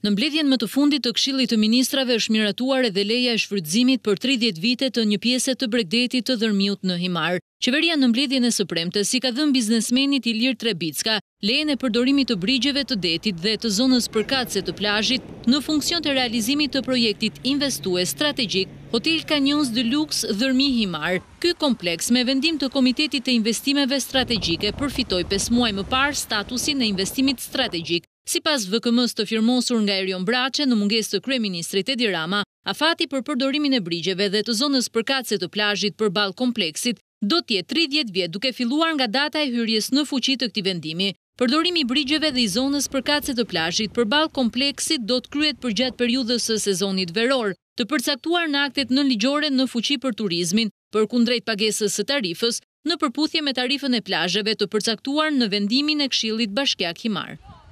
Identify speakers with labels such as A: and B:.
A: Në mbledhjen më të fundit të Këshillit të Ministrave është miratuar edhe leja e shfrytëzimit për 30 vite të një pjese të Bregdetit të Dërmiut në Himar. Qeveria në mbledhjen e së premtes i ka dhënë biznesmenit Ilir Trebicka lejen e përdorimit të brigjeve të detit dhe të zonës përkatëse të plazhit në funksion të realizimit të projektit investues strategjik Hotel Canyons de Luxe Dërmi Himar. Ky kompleks me vendim të Komitetit të Investimeve Strategjike përfitoi 5 muaj më parë statusin e investimit strategjik. Sipas VKM-s të firmosur nga Erion Braçe në mungesë të kryeministrit Edi Rama, afati për përdorimin e brigjeve dhe të zonës përkatëse të plazhit përballë kompleksit do të jetë 30 vjet duke filluar nga data e hyrjes në fuqi të këtij vendimi. Përdorimi i brigjeve dhe i zonës përkatëse të plazhit përballë kompleksit do të kryhet përgjatë periudhës së sezonit veror, të përcaktuar në aktet nënligjore në fuqi për turizmin, përkundrejt pagesës së tarifës, në përputhje me tarifën e plazheve të përcaktuar në vendimin e Këshillit Bashkiak Himar.